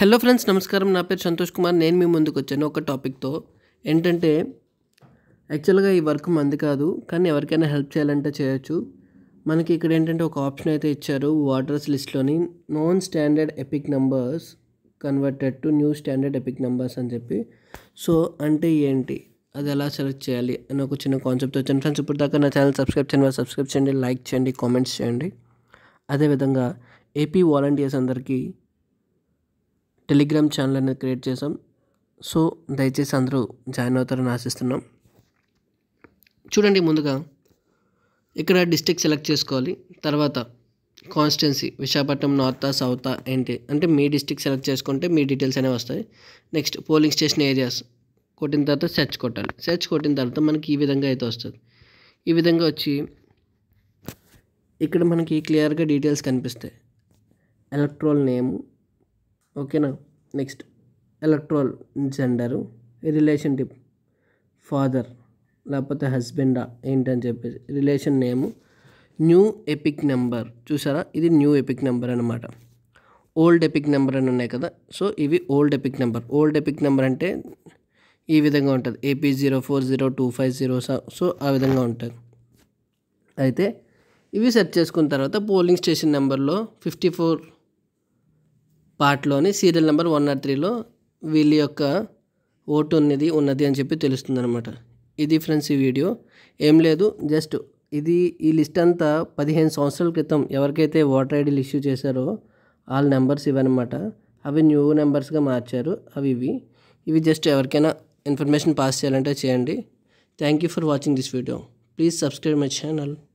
Hello friends, నమస్కారం. నా పేరు సంతోష్ కుమార్. నేను మీ ముందుకు వచ్చాను ఒక టాపిక్తో. ఏంటంటే యాక్చువల్గా ఈ వర్క్ మంది కాదు, కానీ ఎవరికైనా హెల్ప్ చేయాలంటే చేయొచ్చు. మనకి ఇక్కడ ఏంటంటే ఒక ఆప్షన్ అయితే ఇచ్చారు వాటర్స్ లిస్ట్లోని, non standard EPIC numbers converted to new standard EPIC numbers అని చెప్పి. సో అంటే ఏంటి, అది ఎలా సెలెక్ట్ చేయాలి అని ఒక చిన్న కాన్సెప్ట్ వచ్చాను ఫ్రెండ్స్. ఇప్పుడు దాకా నా ఛానల్ సబ్స్క్రైబ్ చేయండి, లైక్ చేయండి, కామెంట్స్ చేయండి. అదేవిధంగా ఏపీ వాలంటీర్స్ అందరికీ టెలిగ్రామ్ ఛానల్ అనేది క్రియేట్ చేసాం. సో దయచేసి అందరూ జాయిన్ అవుతారని ఆశిస్తున్నాం. చూడండి, ముందుగా ఇక్కడ డిస్ట్రిక్ట్ సెలెక్ట్ చేసుకోవాలి. తర్వాత కాన్స్టిట్యున్సీ విశాఖపట్నం, నార్తా, సౌతా ఏంటి అంటే మీ డిస్ట్రిక్ట్ సెలెక్ట్ చేసుకుంటే మీ డీటెయిల్స్ అనేవి వస్తాయి. నెక్స్ట్ పోలింగ్ స్టేషన్ ఏరియాస్ కొట్టిన తర్వాత సెర్చ్ కొట్టాలి. సెర్చ్ కొట్టిన తర్వాత మనకి ఈ విధంగా అయితే వస్తుంది. ఈ విధంగా వచ్చి ఇక్కడ మనకి క్లియర్గా డీటెయిల్స్ కనిపిస్తాయి. ఎలక్ట్రల్ నేము, ఓకేనా. Next electoral gender, relationship father లేకపోతే హస్బెండా ఏంటని చెప్పేసి, relation name, new EPIC number. చూసారా, ఇది న్యూ ఎపిక్ నెంబర్ అనమాట. ఓల్డ్ ఎపిక్ నెంబర్ అని ఉన్నాయి కదా, సో ఇవి old EPIC number. Old EPIC number అంటే ఈ విధంగా ఉంటుంది, AP 040250. సో ఆ విధంగా ఉంటుంది. అయితే ఇవి సెర్చ్ చేసుకున్న తర్వాత పోలింగ్ స్టేషన్ నెంబర్లో 54 పార్ట్లోని సీరియల్ నెంబర్ 103లో వీళ్ళ యొక్క ఓటు ఉన్నది అని చెప్పి తెలుస్తుంది అనమాట. ఇది ఫ్రెండ్స్ ఈ వీడియో. ఏం లేదు, జస్ట్ ఇది ఈ లిస్ట్ అంతా 15 సంవత్సరాల క్రితం ఎవరికైతే ఓటర్ ఐడీలు ఇష్యూ చేశారో వాళ్ళ నెంబర్స్ ఇవన్నమాట. అవి న్యూ నెంబర్స్గా మార్చారు. ఇవి జస్ట్ ఎవరికైనా ఇన్ఫర్మేషన్ పాస్ చేయాలంటే చేయండి. Thank you for watching this video. Please subscribe my channel.